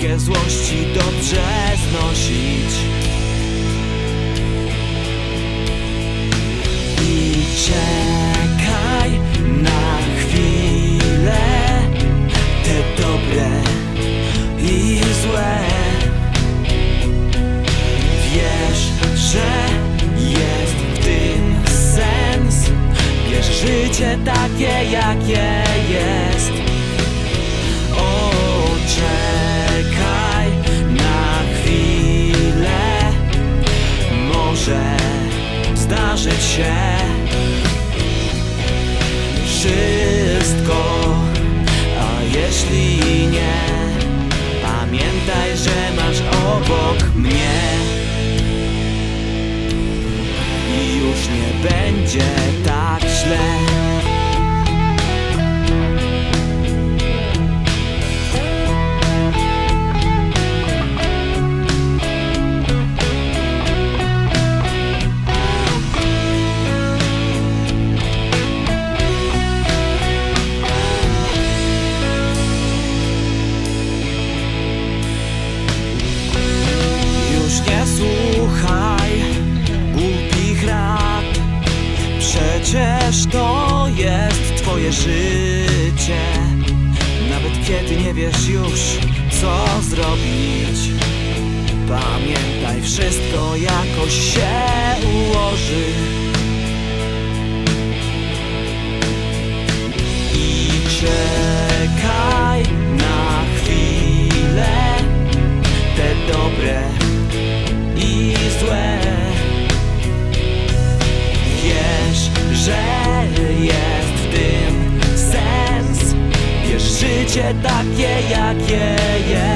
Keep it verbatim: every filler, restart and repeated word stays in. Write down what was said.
ścieżkę złości dobrze znosić. I czekaj na chwilę, te dobre i złe. Wiesz, że jest w tym sens. Bierz życie takie, jakie jest. O, czekaj na chwilę, może zdarzyć się wszystko, a jeśli nie, pamiętaj, że masz obok mnie i już nie będzie tak źle. Słuchaj głupich rad, przecież to jest twoje życie. Nawet kiedy nie wiesz już, co zrobić, pamiętaj, wszystko jakoś się ułoży. I czekaj na chwilę, te dobre i złe. Wiesz, że jest w tym sens. Wiesz, życie takie, jakie jest.